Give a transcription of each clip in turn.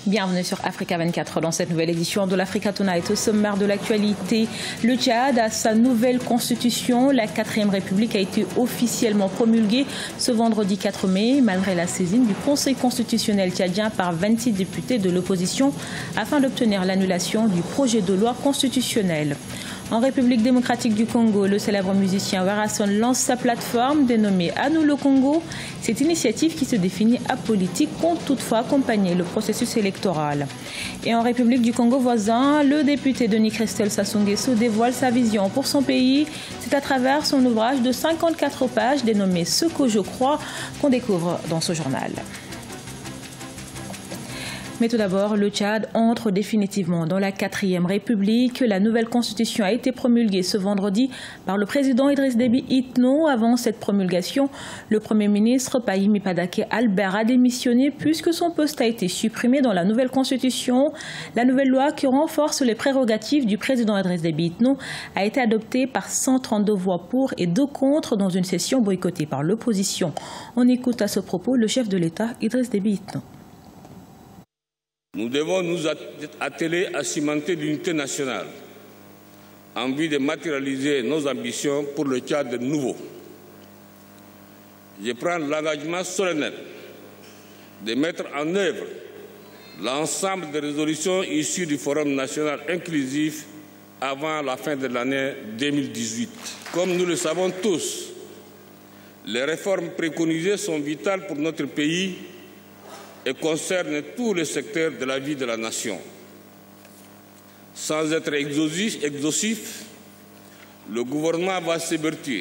Bienvenue sur Africa 24 dans cette nouvelle édition de l'Africa Tonight. Au sommaire de l'actualité, le Tchad a sa nouvelle constitution. La 4e République a été officiellement promulguée ce vendredi 4 mai, malgré la saisine du Conseil constitutionnel tchadien par 26 députés de l'opposition afin d'obtenir l'annulation du projet de loi constitutionnelle. En République démocratique du Congo, le célèbre musicien Werason lance sa plateforme dénommée À nous le Congo. Cette initiative qui se définit apolitique compte toutefois accompagner le processus électoral. Et en République du Congo voisin, le député Denis Christel Sassou Nguesso dévoile sa vision pour son pays. C'est à travers son ouvrage de 54 pages dénommé Ce que je crois qu'on découvre dans ce journal. Mais tout d'abord, le Tchad entre définitivement dans la 4e République. La nouvelle constitution a été promulguée ce vendredi par le président Idriss Déby Itno. Avant cette promulgation, le Premier ministre Pahimi Padaké Albert a démissionné puisque son poste a été supprimé dans la nouvelle constitution. La nouvelle loi qui renforce les prérogatives du président Idriss Déby Itno a été adoptée par 132 voix pour et 2 contre dans une session boycottée par l'opposition. On écoute à ce propos le chef de l'État Idriss Déby Itno. Nous devons nous atteler à cimenter l'unité nationale en vue de matérialiser nos ambitions pour le Tchad nouveau. Je prends l'engagement solennel de mettre en œuvre l'ensemble des résolutions issues du Forum national inclusif avant la fin de l'année 2018. Comme nous le savons tous, les réformes préconisées sont vitales pour notre pays et concerne tous les secteurs de la vie de la nation. Sans être exhaustif, le gouvernement va s'évertuer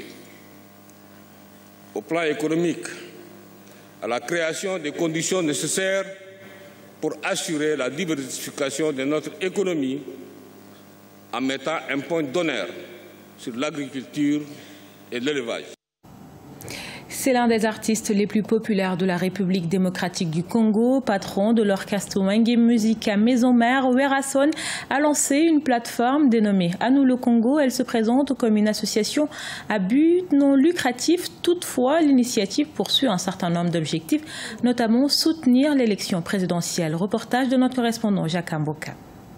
au plan économique à la création des conditions nécessaires pour assurer la diversification de notre économie en mettant un point d'honneur sur l'agriculture et l'élevage. C'est l'un des artistes les plus populaires de la République démocratique du Congo. Patron de l'orchestre Wenge Musica Maison Mère, Werason a lancé une plateforme dénommée À nous le Congo. Elle se présente comme une association à but non lucratif. Toutefois, l'initiative poursuit un certain nombre d'objectifs, notamment soutenir l'élection présidentielle. Reportage de notre correspondant Jacques Amboka.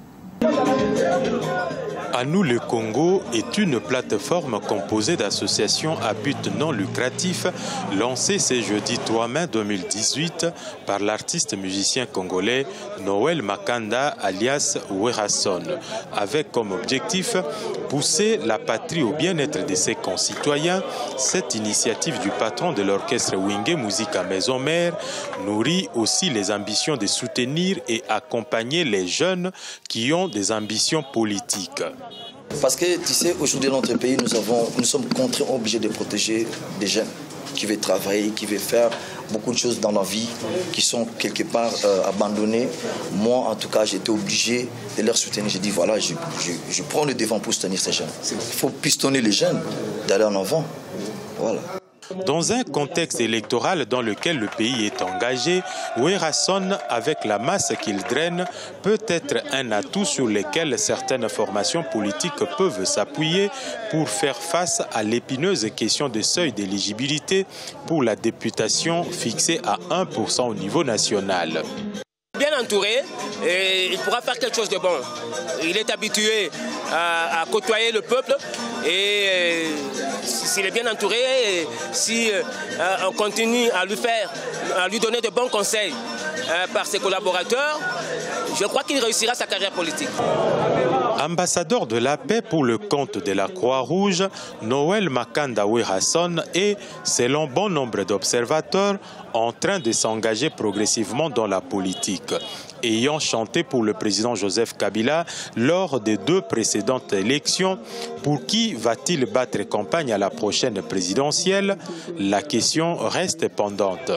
À nous le Congo est une plateforme composée d'associations à but non lucratif lancée ce jeudi 3 mai 2018 par l'artiste musicien congolais Noël Makanda alias Werason, avec comme objectif pousser la patrie au bien-être de ses concitoyens. Cette initiative du patron de l'orchestre Wenge Musica Maison Mère nourrit aussi les ambitions de soutenir et accompagner les jeunes qui ont des ambitions politiques. Parce que tu sais, aujourd'hui dans notre pays, nous sommes contraints, obligés de protéger des jeunes qui veulent travailler, qui veulent faire beaucoup de choses dans la vie, qui sont quelque part abandonnés. Moi, en tout cas, j'étais obligé de leur soutenir. J'ai dit, voilà, je prends le devant pour soutenir ces jeunes. Il faut pistonner les jeunes, d'aller en avant. Voilà. Dans un contexte électoral dans lequel le pays est engagé, Werason, avec la masse qu'il draine, peut être un atout sur lequel certaines formations politiques peuvent s'appuyer pour faire face à l'épineuse question des seuils d'éligibilité pour la députation fixée à 1% au niveau national. Bien entouré, et il pourra faire quelque chose de bon. Il est habitué à côtoyer le peuple et s'il est bien entouré, et si on continue à lui donner de bons conseils par ses collaborateurs, je crois qu'il réussira sa carrière politique. Ambassadeur de la paix pour le compte de la Croix-Rouge, Noël Makanda Werason est, selon bon nombre d'observateurs, en train de s'engager progressivement dans la politique. Ayant chanté pour le président Joseph Kabila lors des 2 précédentes élections, pour qui va-t-il battre campagne à la prochaine présidentielle? La question reste pendante.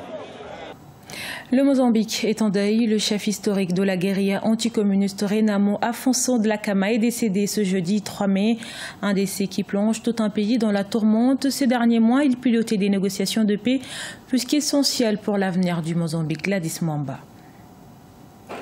Le Mozambique est en deuil. Le chef historique de la guérilla anticommuniste Renamo Afonso Dhlakama est décédé ce jeudi 3 mai. Un décès qui plonge tout un pays dans la tourmente. Ces derniers mois, il pilotait des négociations de paix plus qu'essentielles pour l'avenir du Mozambique. Gladys Mwamba.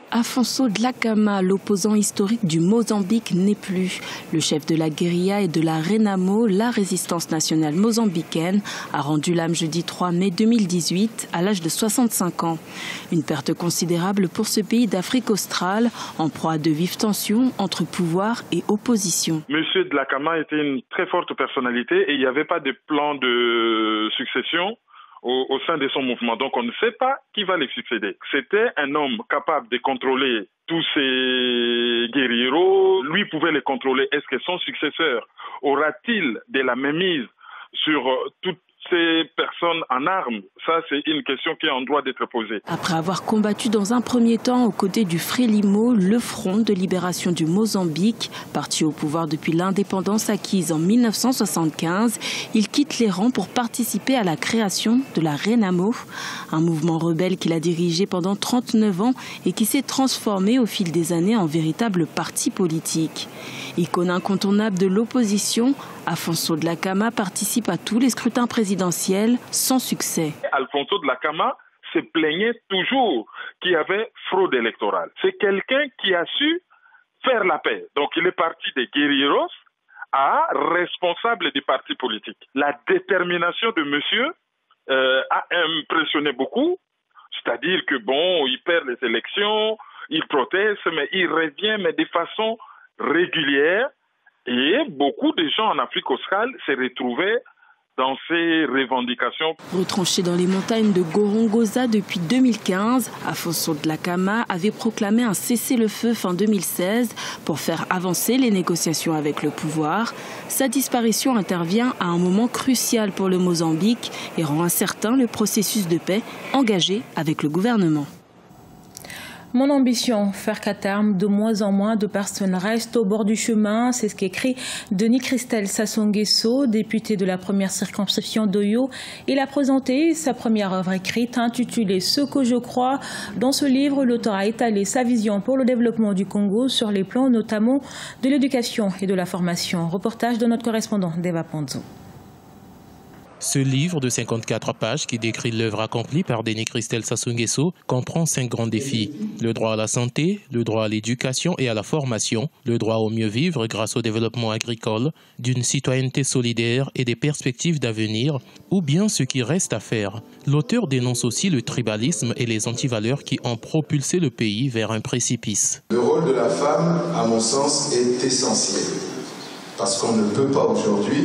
Afonso Dhlakama, l'opposant historique du Mozambique, n'est plus. Le chef de la guérilla et de la Renamo, la résistance nationale mozambicaine, a rendu l'âme jeudi 3 mai 2018 à l'âge de 65 ans. Une perte considérable pour ce pays d'Afrique australe, en proie à de vives tensions entre pouvoir et opposition. Monsieur Dhlakama était une très forte personnalité et il n'y avait pas de plan de succession au sein de son mouvement. Donc on ne sait pas qui va les succéder. C'était un homme capable de contrôler tous ces guerrieros. Lui pouvait les contrôler. Est-ce que son successeur aura-t-il de la mainmise sur toutes ces personnes en armes? Ça, c'est une question qui est en droit d'être posée. Après avoir combattu dans un premier temps aux côtés du Frelimo, le Front de libération du Mozambique, parti au pouvoir depuis l'indépendance acquise en 1975, il quitte les rangs pour participer à la création de la Renamo, un mouvement rebelle qu'il a dirigé pendant 39 ans et qui s'est transformé au fil des années en véritable parti politique. Icône incontournable de l'opposition, Afonso Dhlakama participe à tous les scrutins présidentiels sans succès. Afonso Dhlakama se plaignait toujours qu'il y avait fraude électorale. C'est quelqu'un qui a su faire la paix. Donc il est parti des guerrilleros à responsable des partis politiques. La détermination de monsieur a impressionné beaucoup. C'est-à-dire que il perd les élections, il proteste, mais il revient, mais de façon régulière. Et beaucoup de gens en Afrique australe se retrouvaient dans ces revendications. Retranché dans les montagnes de Gorongosa depuis 2015, Afonso Dhlakama avait proclamé un cessez-le-feu fin 2016 pour faire avancer les négociations avec le pouvoir. Sa disparition intervient à un moment crucial pour le Mozambique et rend incertain le processus de paix engagé avec le gouvernement. Mon ambition, faire qu'à terme, de moins en moins de personnes restent au bord du chemin. C'est ce qu'écrit Denis Christelle Sassou Nguesso, député de la première circonscription d'Oyo. Il a présenté sa première œuvre écrite intitulée « Ce que je crois ». Dans ce livre, l'auteur a étalé sa vision pour le développement du Congo sur les plans notamment de l'éducation et de la formation. Reportage de notre correspondant Deva Panzo. Ce livre de 54 pages qui décrit l'œuvre accomplie par Denis Christelle Sassou Nguesso comprend 5 grands défis. Le droit à la santé, le droit à l'éducation et à la formation, le droit au mieux vivre grâce au développement agricole, d'une citoyenneté solidaire et des perspectives d'avenir, ou bien ce qui reste à faire. L'auteur dénonce aussi le tribalisme et les antivaleurs qui ont propulsé le pays vers un précipice. Le rôle de la femme, à mon sens, est essentiel. Parce qu'on ne peut pas aujourd'hui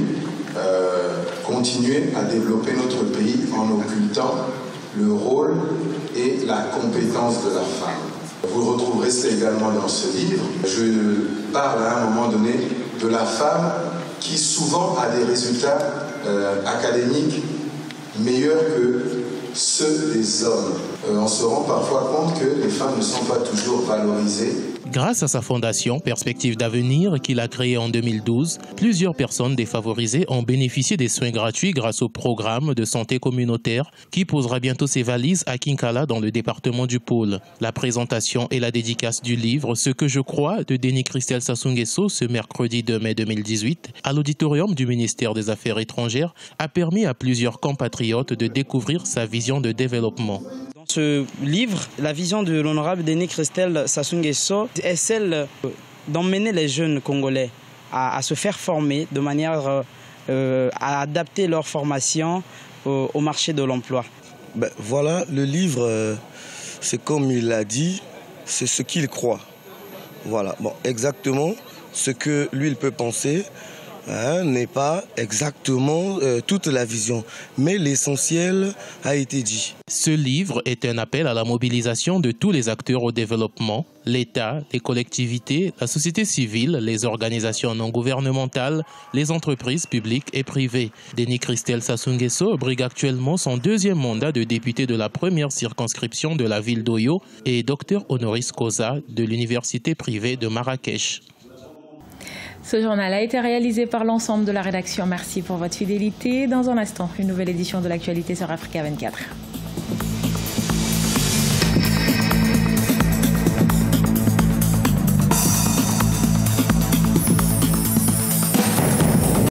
continuer à développer notre pays en occultant le rôle et la compétence de la femme. Vous retrouverez ça également dans ce livre. Je parle à un moment donné de la femme qui souvent a des résultats académiques meilleurs que ceux des hommes. On se rend parfois compte que les femmes ne sont pas toujours valorisées. Grâce à sa fondation Perspectives d'avenir qu'il a créée en 2012, plusieurs personnes défavorisées ont bénéficié des soins gratuits grâce au programme de santé communautaire qui posera bientôt ses valises à Kinkala dans le département du Pôle. La présentation et la dédicace du livre Ce que je crois de Denis Christelle Sassou Nguesso ce mercredi 2 mai 2018 à l'auditorium du ministère des Affaires étrangères a permis à plusieurs compatriotes de découvrir sa vision de développement. Dans ce livre, la vision de l'honorable Denis Christelle Sassou Nguesso est celle d'emmener les jeunes Congolais à se faire former de manière à adapter leur formation au marché de l'emploi. Voilà, le livre, c'est comme il l'a dit, c'est ce qu'il croit. Voilà, exactement ce que lui il peut penser. N'est pas exactement toute la vision, mais l'essentiel a été dit. Ce livre est un appel à la mobilisation de tous les acteurs au développement, l'État, les collectivités, la société civile, les organisations non gouvernementales, les entreprises publiques et privées. Denis Christelle Sassou Nguesso brigue actuellement son 2e mandat de député de la première circonscription de la ville d'Oyo et docteur honoris causa de l'université privée de Marrakech. Ce journal a été réalisé par l'ensemble de la rédaction. Merci pour votre fidélité. Dans un instant, une nouvelle édition de l'actualité sur Africa 24.